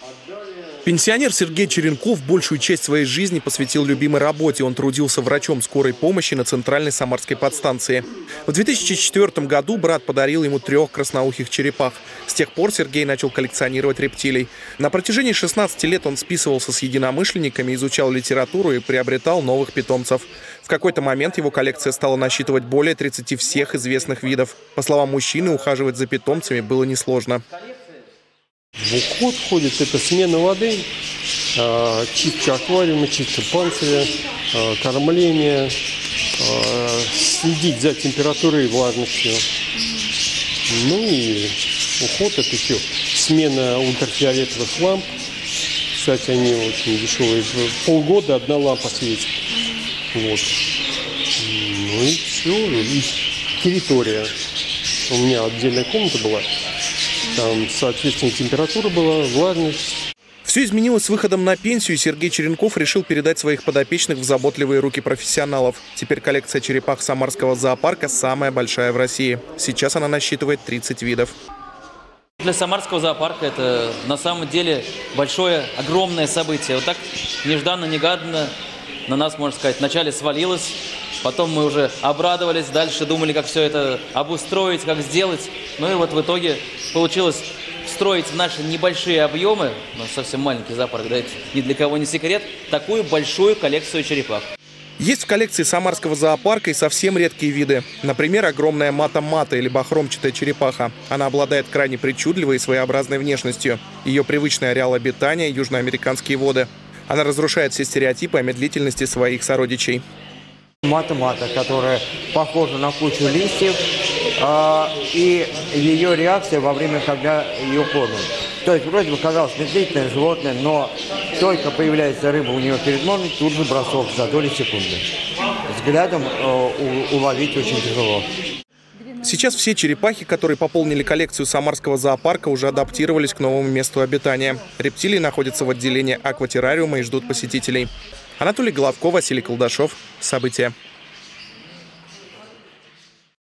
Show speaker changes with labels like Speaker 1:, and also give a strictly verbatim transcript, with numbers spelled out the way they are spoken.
Speaker 1: Пенсионер Сергей Черенков большую часть своей жизни посвятил любимой работе. Он трудился врачом скорой помощи на центральной самарской подстанции. В две тысячи четвёртом году брат подарил ему трех красноухих черепах. С тех пор Сергей начал коллекционировать рептилий. На протяжении шестнадцати лет он списывался с единомышленниками, изучал литературу и приобретал новых питомцев. В какой-то момент его коллекция стала насчитывать более тридцати всех известных видов. По словам мужчины, ухаживать за питомцами было несложно.
Speaker 2: В уход входит это смена воды, чистка аквариума, чистка панциря, кормление, следить за температурой и влажностью. Ну и уход это еще смена ультрафиолетовых ламп. Кстати, они очень дешевые. Полгода одна лампа светит. Вот. Ну и все. И территория. У меня отдельная комната была. Там, соответственно, температура была, влажность.
Speaker 1: Все изменилось с выходом на пенсию, и Сергей Черенков решил передать своих подопечных в заботливые руки профессионалов. Теперь коллекция черепах самарского зоопарка самая большая в России. Сейчас она насчитывает тридцать видов.
Speaker 3: Для самарского зоопарка это на самом деле большое, огромное событие. Вот так нежданно-негаданно на нас, можно сказать, вначале свалилось. Потом мы уже обрадовались, дальше думали, как все это обустроить, как сделать. Ну и вот в итоге получилось встроить в наши небольшие объемы, у нас совсем маленький зоопарк, да, это ни для кого не секрет, такую большую коллекцию черепах.
Speaker 1: Есть в коллекции самарского зоопарка и совсем редкие виды. Например, огромная мата-мата или бахромчатая черепаха. Она обладает крайне причудливой и своеобразной внешностью. Ее привычный ареал обитания – южноамериканские воды. Она разрушает все стереотипы о медлительности своих сородичей.
Speaker 4: Мата-мата, которая похожа на кучу листьев, э, и ее реакция во время, когда ее кормят. То есть вроде бы казалось медлительное животное, но только появляется рыба у нее перед морем, тут же бросок за доли секунды. Взглядом э, уловить очень тяжело.
Speaker 1: Сейчас все черепахи, которые пополнили коллекцию самарского зоопарка, уже адаптировались к новому месту обитания. Рептилии находятся в отделении акватеррариума и ждут посетителей. Анатолий Головко, Василий Колдашов. События.